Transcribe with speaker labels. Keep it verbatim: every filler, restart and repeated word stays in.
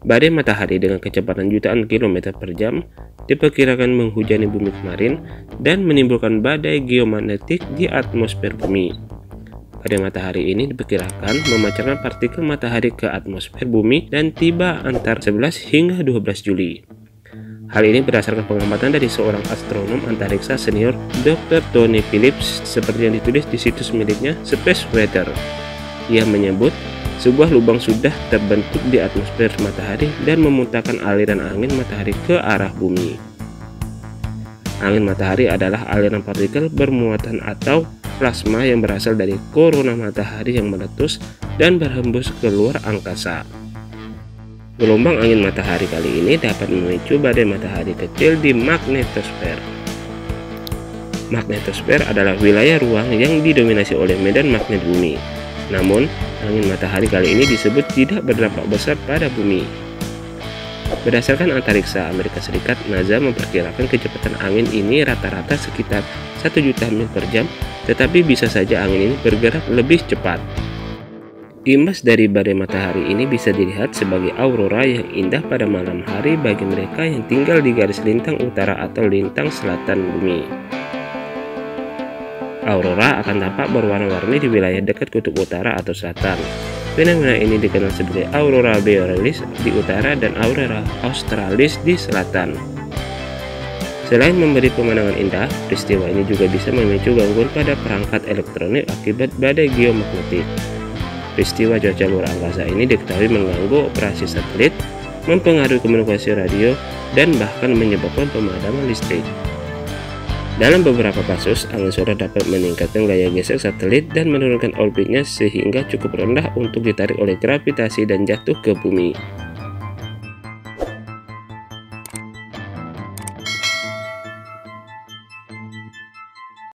Speaker 1: Badai matahari dengan kecepatan jutaan kilometer per jam diperkirakan menghujani bumi kemarin dan menimbulkan badai geomagnetik di atmosfer bumi. Badai matahari ini diperkirakan memancarkan partikel matahari ke atmosfer bumi dan tiba antara sebelas hingga dua belas Juli. Hal ini berdasarkan pengamatan dari seorang astronom antariksa senior dokter Tony Phillips seperti yang ditulis di situs miliknya Space Weather. Ia menyebut sebuah lubang sudah terbentuk di atmosfer matahari dan memuntahkan aliran angin matahari ke arah bumi. Angin matahari adalah aliran partikel bermuatan atau plasma yang berasal dari korona matahari yang meletus dan berhembus keluar angkasa. Gelombang angin matahari kali ini dapat memicu badai matahari kecil di magnetosfer. Magnetosfer adalah wilayah ruang yang didominasi oleh medan magnet bumi. Namun, angin matahari kali ini disebut tidak berdampak besar pada bumi. Berdasarkan antariksa Amerika Serikat, NASA memperkirakan kecepatan angin ini rata-rata sekitar satu juta mil per jam, tetapi bisa saja angin ini bergerak lebih cepat. Imbas dari badai matahari ini bisa dilihat sebagai aurora yang indah pada malam hari bagi mereka yang tinggal di garis lintang utara atau lintang selatan bumi. Aurora akan tampak berwarna-warni di wilayah dekat kutub utara atau selatan. Fenomena ini dikenal sebagai aurora borealis di utara dan aurora australis di selatan. Selain memberi pemandangan indah, peristiwa ini juga bisa memicu gangguan pada perangkat elektronik akibat badai geomagnetik. Peristiwa cuaca luar angkasa ini diketahui mengganggu operasi satelit, mempengaruhi komunikasi radio, dan bahkan menyebabkan pemadaman listrik. Dalam beberapa kasus, angin sore dapat meningkatkan gaya geser satelit dan menurunkan orbitnya sehingga cukup rendah untuk ditarik oleh gravitasi dan jatuh ke bumi.